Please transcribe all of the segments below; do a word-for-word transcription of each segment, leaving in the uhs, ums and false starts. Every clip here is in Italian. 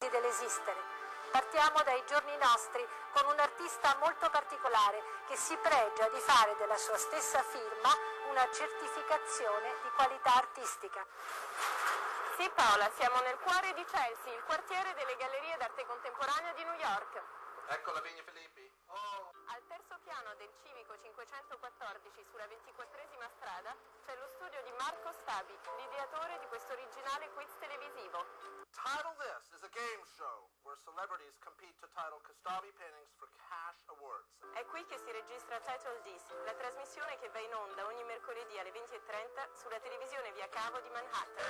assurdi dell'esistere. Partiamo dai giorni nostri con un artista molto particolare che si pregia di fare della sua stessa firma una certificazione di qualità artistica. Sì Paola, siamo nel cuore di Chelsea, il quartiere delle gallerie d'arte contemporanea di New York. Ecco la Vigna Filippi. Oh. Al terzo piano del civico cinquecentoquattordici sulla ventiquattresima strada c'è lo studio di Marco Stabi, l'ideatore di questo originale quiz televisivo. Title This is a game show where celebrities compete to title Kostabi paintings for cash awards. È qui che si registra Title This, la trasmissione che va in onda ogni mercoledì alle venti e trenta sulla televisione via cavo di Manhattan.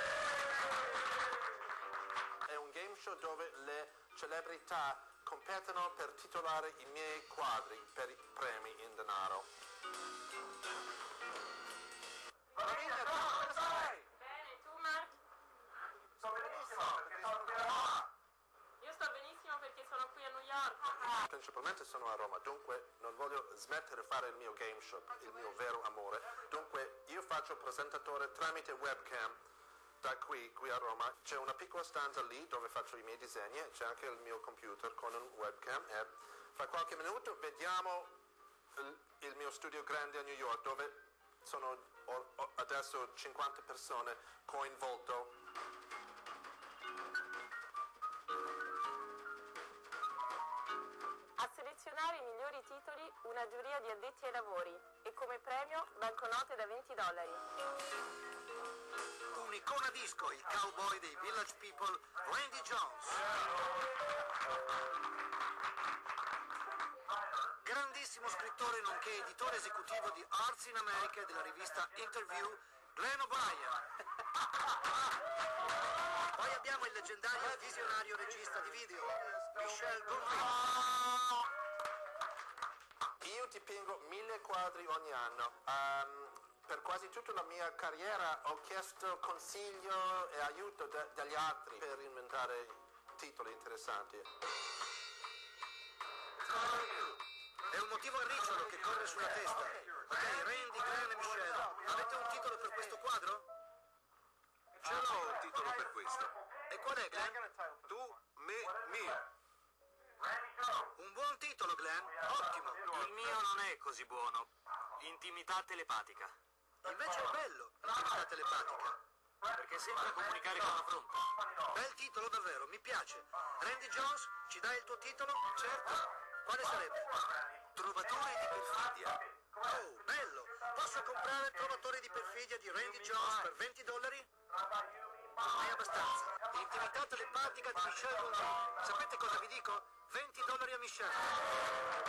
È un game show dove le celebrità competono per titolare i miei quadri per i premi in denaro. Marina, tu come stai? Bene, tu Mark? Sto benissimo, perché sono qui a Roma. Io sto benissimo perché sono qui a New York. Principalmente sono a Roma, dunque non voglio smettere di fare il mio game show, il mio vero amore. Dunque io faccio presentatore tramite webcam. Da qui, qui a Roma, c'è una piccola stanza lì dove faccio i miei disegni, c'è anche il mio computer con un webcam e fra qualche minuto vediamo il, il mio studio grande a New York dove sono o, o, adesso cinquanta persone coinvolte. A selezionare i migliori titoli una giuria di addetti ai lavori e come premio banconote da venti dollari. Un'icona disco, il cowboy dei Village People, Randy Jones. Grandissimo scrittore nonché editore esecutivo di Arts in America e della rivista Interview, Glenn O'Brien. Poi abbiamo il leggendario e visionario regista di video, Michel Gondry. Io dipingo mille quadri ogni anno. Um, Per quasi tutta la mia carriera ho chiesto consiglio e aiuto da, dagli altri per inventare titoli interessanti. È un motivo a ricciolo che corre sulla testa. Ok, Randy, Glenn e Michelle, avete un titolo per questo quadro? Ce l'ho un titolo per questo. E qual è, Glenn? Tu, me, mio. Un buon titolo, Glenn. Ottimo. Il mio non è così buono. Intimità telepatica. Invece è bello, l'intimità telepatica. Perché sembra comunicare con la fronte. Bel titolo davvero, mi piace. Randy Jones, ci dai il tuo titolo? Certo. Quale sarebbe? Trovatore di perfidia. Oh, bello. Posso comprare Trovatore di perfidia di Randy Jones per venti dollari? È abbastanza. Intimità telepatica di Michel Gondry. Sapete cosa vi dico? venti dollari a Michel.